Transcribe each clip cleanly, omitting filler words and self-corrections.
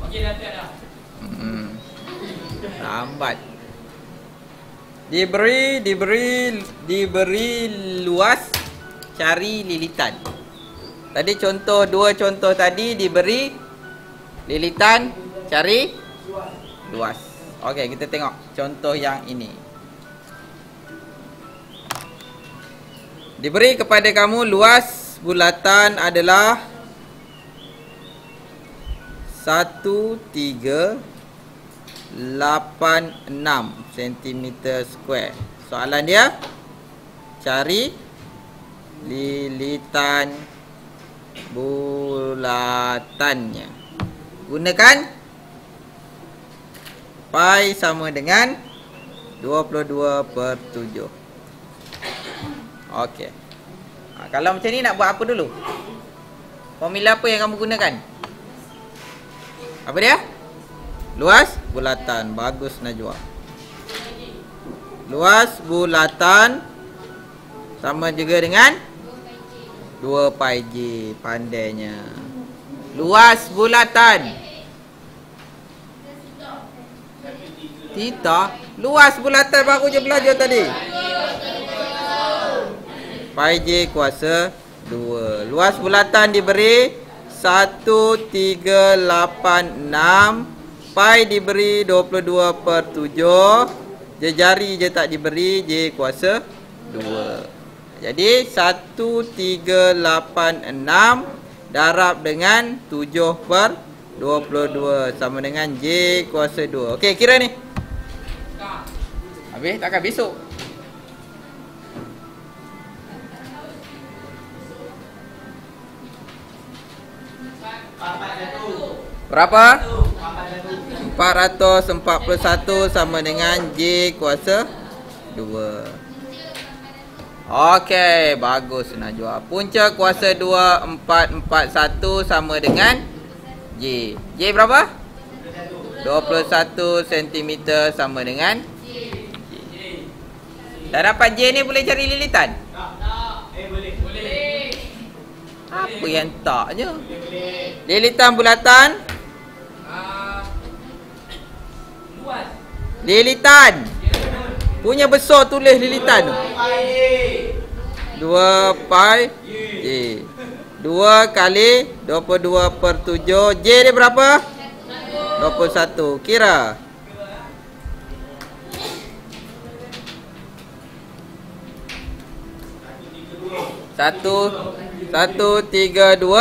Lambat. Diberi luas, cari lilitan. Tadi dua contoh tadi diberi lilitan, cari luas. Okey, kita tengok contoh yang ini. Diberi kepada kamu luas bulatan adalah 1386 cm². Soalan dia, cari lilitan bulatannya. Gunakan pi sama dengan 22/7. Okey. Kalau macam ni nak buat apa dulu? Formula apa yang kamu gunakan? Apa dia? Luas bulatan. Bagus Najwa. Luas bulatan sama juga dengan 2 pi j. Pandainya. Luas bulatan. Tidak. Luas bulatan baru je belajar tadi. Pi j kuasa 2. Luas bulatan diberi 1386. Pi diberi 22/7. Jari je tak diberi, j kuasa 2. Jadi 1386 darab dengan 7/22 sama dengan j kuasa 2. Okey, kira ni. Habis takkan besok. Berapa? 441 sama dengan j kuasa 2. Okey, bagus Najwa. Punca kuasa 2 441 sama dengan j. J berapa? 21 cm sama dengan j. Dah dapat j ni boleh cari lilitan? Boleh. Apa yang taknya? Lilitan bulatan? Lilitan. Punya besar tulis lilitan tu. 2 pi j. 2 kali 22/7. J dia berapa? 21. Kira. Satu, 132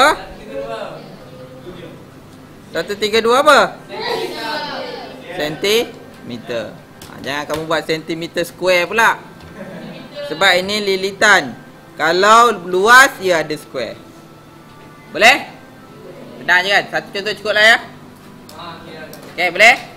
apa? Sentimeter. Jangan kamu buat sentimeter square pula. Sebab ini lilitan. Kalau luas, ia ada square. Boleh? Senang je kan? Satu contoh cukup lah ya. Okey, boleh?